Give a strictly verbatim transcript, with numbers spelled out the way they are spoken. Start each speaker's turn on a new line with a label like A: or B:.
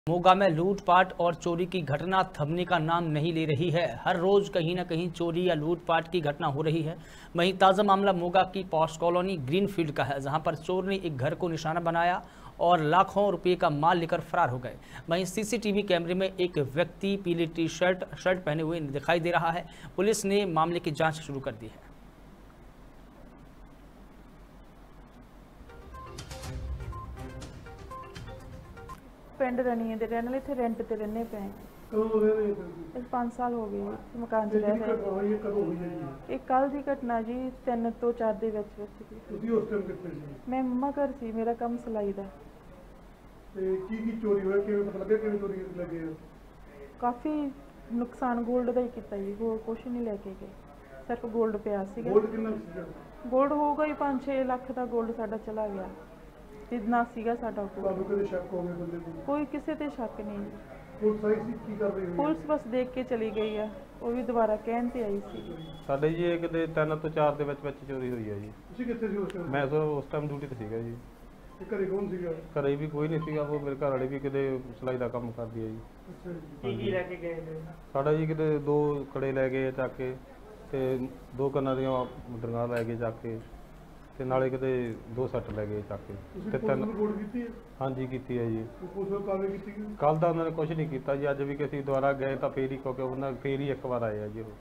A: मोगा में लूटपाट और चोरी की घटना थमने का नाम नहीं ले रही है। हर रोज कहीं न कहीं चोरी या लूटपाट की घटना हो रही है। वहीं ताज़ा मामला मोगा की पॉश कॉलोनी ग्रीनफील्ड का है, जहां पर चोर ने एक घर को निशाना बनाया और लाखों रुपए का माल लेकर फरार हो गए। वहीं सीसीटीवी कैमरे में एक व्यक्ति पीली टी शर्ट शर्ट पहने हुए दिखाई दे रहा है। पुलिस ने मामले की जाँच शुरू कर दी है।
B: पिंड रनिए दे रहने इत्थे रेंट ते रहने पे इस पाँच साल हो गए मकान च रह रहे। एक कल की घटना जी तीन तो चार दे विच विच मैं मम्मा घर सी, मेरा काम सिलाई दा। काफ़ी नुकसान गोल्ड का ही किया जी, होर कुछ नहीं लैके गए, सिर्फ गोल्ड पिया सीगा। गोल्ड होगा ही पाँच छे लाख का गोल्ड साडा चला गया। इतना सीगा साडा कोई किसी ते शक नहीं। पुलिस बस देख के चली गई है, वो भी दोबारा कहन ते आई सी।
C: ਸਾਡੇ ਜੀ ਇਹ ਕਿਤੇ ਤਿੰਨ ਤੋਂ ਚਾਰ ਦੇ ਵਿੱਚ ਵਿੱਚ ਚੋਰੀ ਹੋਈ ਹੈ ਜੀ।
D: ਤੁਸੀਂ ਕਿੱਥੇ ਸੀ ਉਸ ਟਾਈਮ?
C: ਮੈਂ ਤਾਂ ਉਸ ਟਾਈਮ ਡਿਊਟੀ ਤੇ ਸੀਗਾ ਜੀ।
D: ਤੇ ਘਰੇ ਕੌਣ ਸੀਗਾ?
C: ਘਰੇ ਵੀ ਕੋਈ ਨਹੀਂ ਸੀਗਾ, ਉਹ ਮੇਰੇ ਘਰ ਵਾਲੇ ਵੀ ਕਿਤੇ ਸਿਲਾਈ ਦਾ ਕੰਮ ਕਰਦੀ ਹੈ ਜੀ।
D: ਅੱਛਾ ਜੀ।
B: ਕੀ ਕੀ ਲੈ ਕੇ ਗਏ ਨੇ?
C: ਸਾਡਾ ਜੀ ਕਿਤੇ ਦੋ ਕੜੇ ਲੈ ਗਏ ਚੱਕ ਕੇ, ਤੇ ਦੋ ਕੰਨਾਂ ਦੀਆਂ ਮੁੰਦਰੀਆਂ ਲੈ ਕੇ ਚੱਕ ਕੇ, ਤੇ ਨਾਲੇ ਕਿਤੇ ਦੋ ਸੱਟ ਲੈ ਗਏ ਚੱਕ ਕੇ।
D: ਤੁਸੀਂ
C: ਤੇ
D: ਪੁਲਿਸ ਨੂੰ ਰਿਪੋਰਟ ਕੀਤੀ ਹੈ?
C: ਹਾਂਜੀ ਕੀਤੀ ਹੈ ਜੀ।
D: ਪੁਲਿਸ ਨੂੰ ਕਾਰਵਾਈ ਕੀਤੀ ਗਈ?
C: ਕੱਲ ਦਾ ਉਹਨਾਂ ਨੇ ਕੁਝ ਨਹੀਂ ਕੀਤਾ ਜੀ, ਅੱਜ ਵੀ ਕਿ ਅਸੀਂ ਦੁਬਾਰਾ ਗਏ ਤਾਂ ਫੇਰ ਹੀ, ਕਿਉਂਕਿ ਉਹਨਾਂ ਫੇਰ ਹੀ ਇੱਕ ਵਾਰ ਆਏ ਆ ਜੀ ਉਹ।